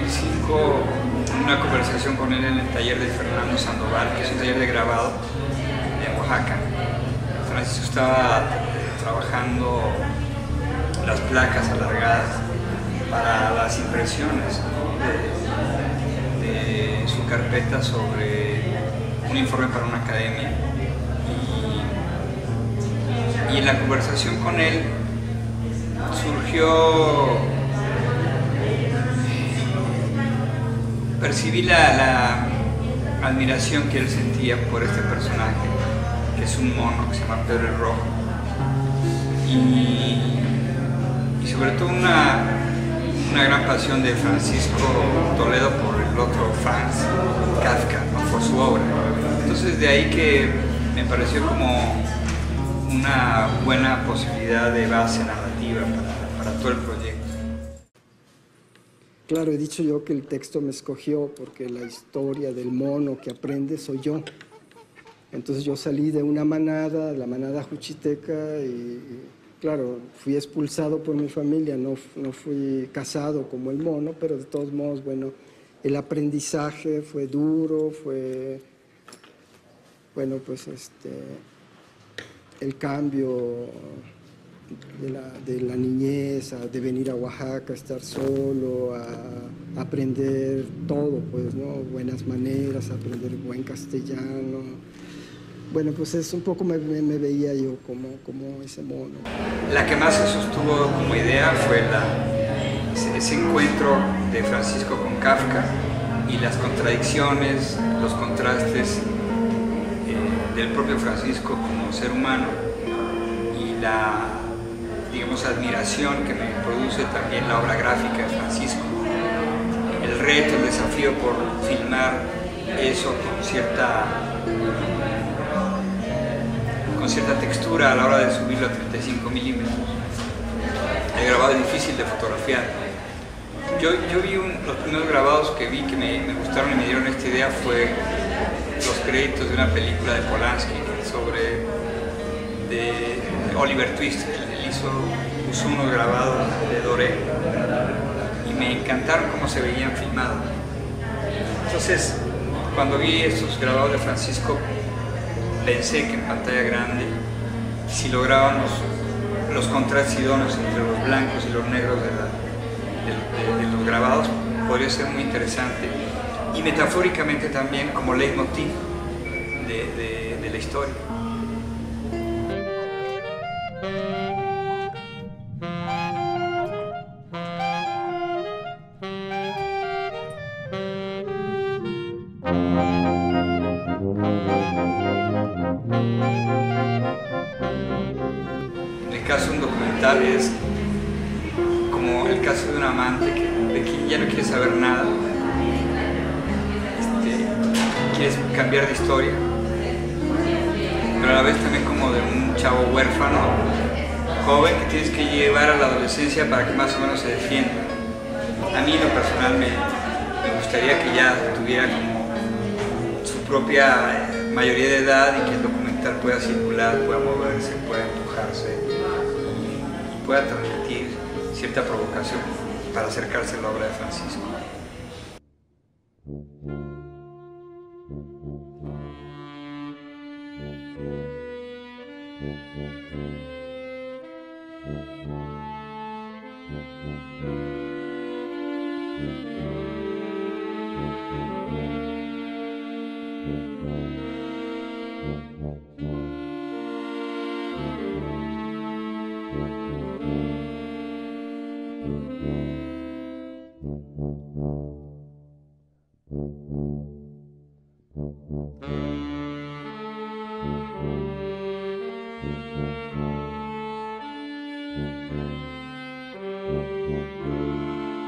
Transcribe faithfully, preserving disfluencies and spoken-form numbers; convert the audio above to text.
mil cinco, una conversación con él en el taller de Fernando Sandoval, que es un taller de grabado en Oaxaca. Francisco estaba trabajando las placas alargadas para las impresiones de, de su carpeta sobre un informe para una academia. Y, y en la conversación con él surgió, percibí la, la admiración que él sentía por este personaje, que es un mono que se llama Pedro el Rojo, y, y sobre todo una, una gran pasión de Francisco Toledo por el otro Franz Kafka, ¿no? Por su obra. Entonces de ahí que me pareció como una buena posibilidad de base narrativa para, para todo el proyecto. Claro, he dicho yo que el texto me escogió porque la historia del mono que aprende soy yo. Entonces yo salí de una manada, la manada juchiteca, y, y claro, fui expulsado por mi familia, no, no fui casado como el mono, pero de todos modos, bueno, el aprendizaje fue duro, fue, bueno, pues este, el cambio de la, de la niñez, a, de venir a Oaxaca, a estar solo, a, a aprender todo, pues, ¿no? Buenas maneras, a aprender buen castellano. Bueno, pues es un poco me, me, me veía yo como, como ese mono. La que más se sostuvo como idea fue la, ese, ese encuentro de Francisco con Kafka y las contradicciones, los contrastes eh, del propio Francisco como ser humano y la, digamos, admiración que me produce también la obra gráfica de Francisco. El reto, el desafío por filmar eso con cierta, con cierta textura a la hora de subirlo a treinta y cinco milímetros. El grabado es difícil de fotografiar. Yo, yo vi un, los primeros grabados que vi que me, me gustaron y me dieron esta idea fue los créditos de una película de Polanski sobre de Oliver Twist. Él hizo, usó unos grabados de Doré y me encantaron cómo se veían filmados. Entonces, cuando vi estos grabados de Francisco, pensé que en pantalla grande, si lográbamos los contrastes idóneos entre los blancos y los negros de, la, de, de, de los grabados, podría ser muy interesante y metafóricamente también como leitmotiv de, de, de la historia. El caso de un documental es como el caso de un amante que, de quien ya no quiere saber nada, este, quieres cambiar de historia, pero a la vez también como de un chavo huérfano, joven, que tienes que llevar a la adolescencia para que más o menos se defienda. A mí en lo personal me, me gustaría que ya tuviera como su propia mayoría de edad y que el documental pueda circular, pueda moverse, pueda empujarse y pueda transmitir cierta provocación para acercarse a la obra de Francisco. Thank you.